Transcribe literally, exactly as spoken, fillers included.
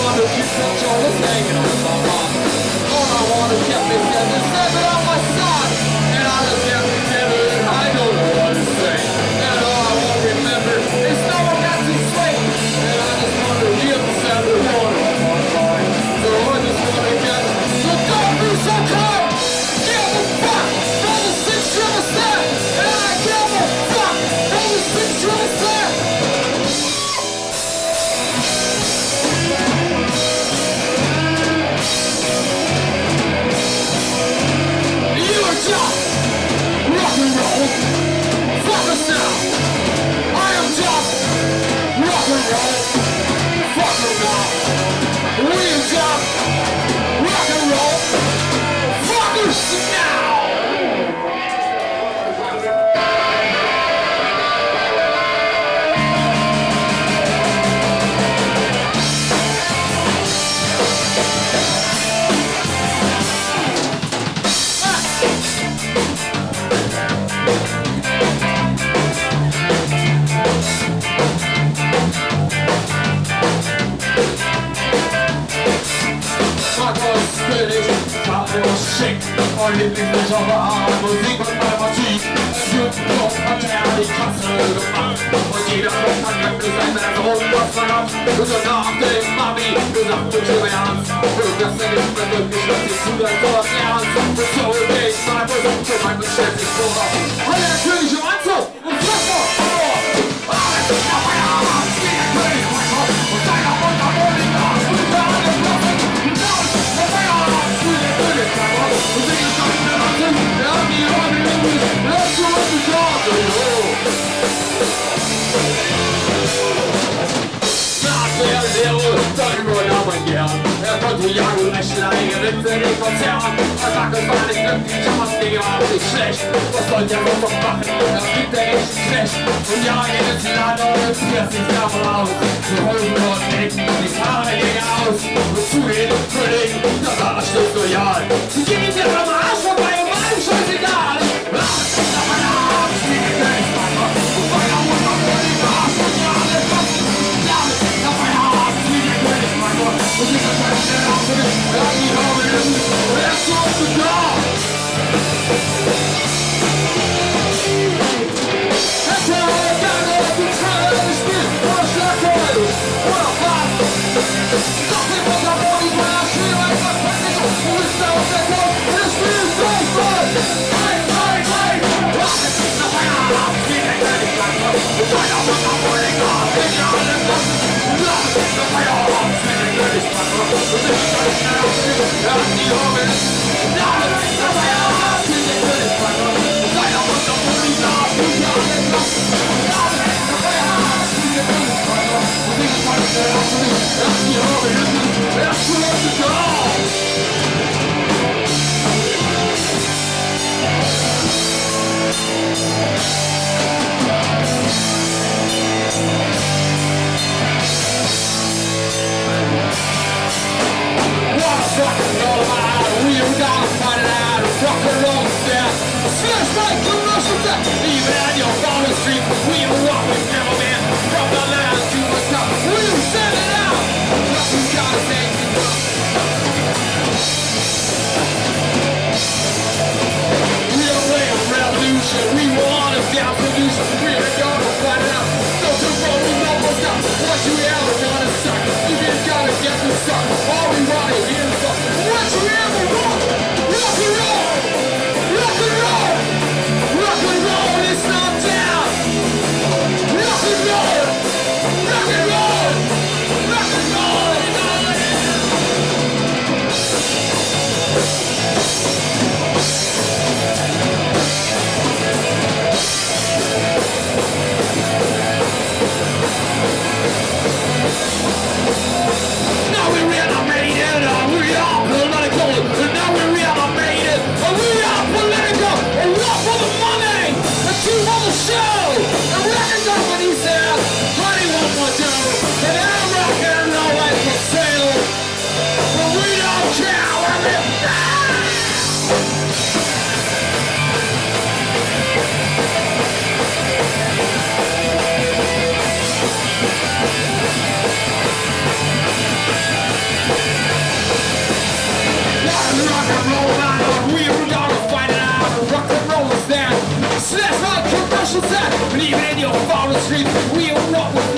wanna keep control is hanging on my mind. All I want is get me seven, seven on my side. And I just get me seven, I don't know what to say. And all I won't remember is no one got to sway. And I just wanna give the seven one on my mind. So I just wanna get, so don't be so cold. Give a fuck for the six triple set. And I give a fuck for the six triple set. Rock and roll, fuck us now. I am just rock and roll, fuck us now. We are just rock and roll, fuck us now. Mein Lieblingslieder war Musik und Mathematik. Schön Kopf hat er die Kasse gemacht. Und jeder Kopf hat jetzt gesagt, wenn er so was man hat. Und so nach dem Mami gesagt, mit dem Ernst. Und das ist nicht mehr möglich, dass ich zu deinem Wort ernst. Und so geht mein Versuch, so mein bestellt sich vor. Hallo der König im Anzug und Flasser! Alles ist auf mein Arm, wie der König mein Kopf. Und deiner Mundharmonika und der alle Knochen. Alles ist auf mein Arm, wie der König mein Kopf. Und ich ja, die haben die Englisch, let's go at the top, nach der Lehre, dann übernahm man gern. Er konnte jagen, Rechelei, Witze, den Konzern. Er sagt, es war nicht glücklich, aber es ging auch nicht schlecht. Was soll der sonst noch machen? Das gibt er echt schlecht. Und ja, jedes Lader und fährt sich da raus. Die Hosen dort nicken, die Haare gingen aus. Und zu jedem Kollegen, das war das Stück loyal. Sie gehen ihm jetzt am Arsch vorbei und war ihm scheißegal. Alles ist auf mein Arsch, wie der König mein Gott. Und meiner Mutter vor die Arsch und ja, alles was. Alles ist auf mein Arsch, wie der König mein Gott. Und ich kann nicht schnell auf mich, ja, die haben ihn. Wer ist so da? Hätte er gerne die Trailer gespielt, oder Schlagzeug, oder was? Doch die Mutter vor die Männer schrie, weil ich was fertig und du bist da auf der Kopf, das Spiel ist Fußball! Nein, nein, nein! Alles ist auf mein Arsch, wie der König mein Gott. Und deiner Mutter vor die Arsch, ich ja alles was. Alles ist auf mein Arsch, wie der König mein Gott. Und ich kann nicht schnell auf mich, ja, die haben ihn. Alles ist auf mein Arsch, wie der König mein Gott. Und deiner Mutter vor die Arsch, ich ja alles was. Alles ist auf mein Arsch, wie der König mein Gott. Und ich kann nicht schnell auf mich, ja, die haben ihn. Wer ist so da? Even at your father's street, we will walk with never man. From the land to the top, we will send it out. What you gotta say to us? We are playing revolution, we want a down solution. We are gonna find it out. Don't you roll, we know what's up. What you ever wanna suck? You just gotta get to suck. All we wanna hear is up. What you ever want? Rock and roll! Rock and roll! Rock and roll, it's not down. Rock and roll, rock and roll, rock and roll, it's not down. Now we realize. And even in your fallen sleep, we are what we're